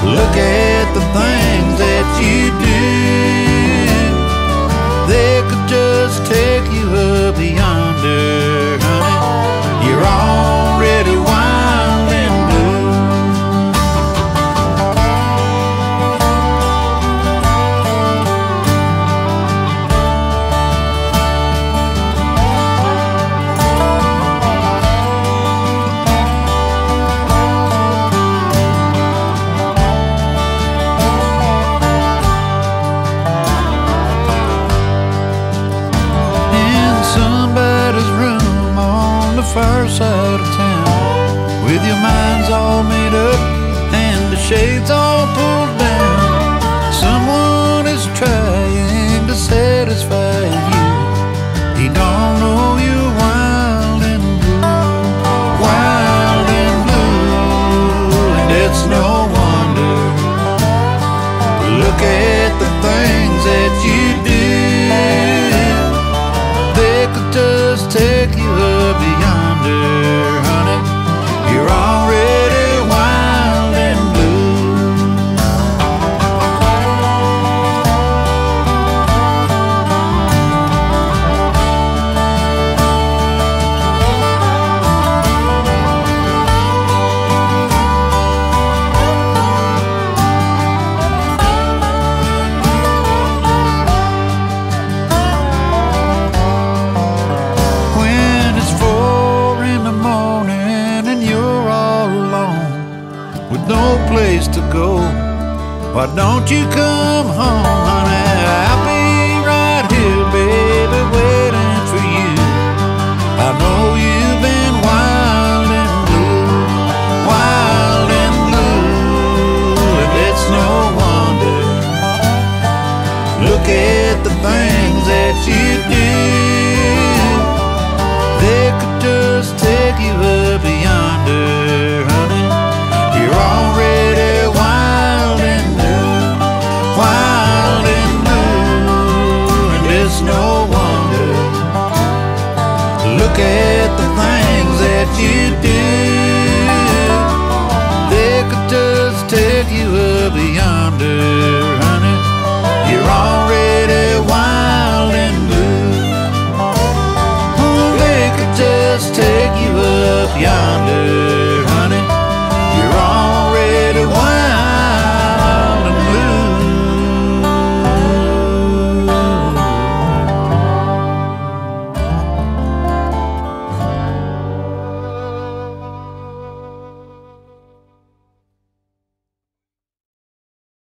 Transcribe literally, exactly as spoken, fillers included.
Look at the things that you do. They could just take you up yonder, honey. You're already wild and blue. Far side of town, with your minds all made up and the shades all pulled down, someone is trying to satisfy you. He don't know you're wild and blue, wild and blue, and it's no wonder. Look at the things that you do. They could just take you up yonder, honey. You're already wild and blue. No place to go, why don't you come home, honey? I'll be right here, baby, waiting for you. I know you've been wild and blue, wild and blue, and it's no wonder. Look at the things that you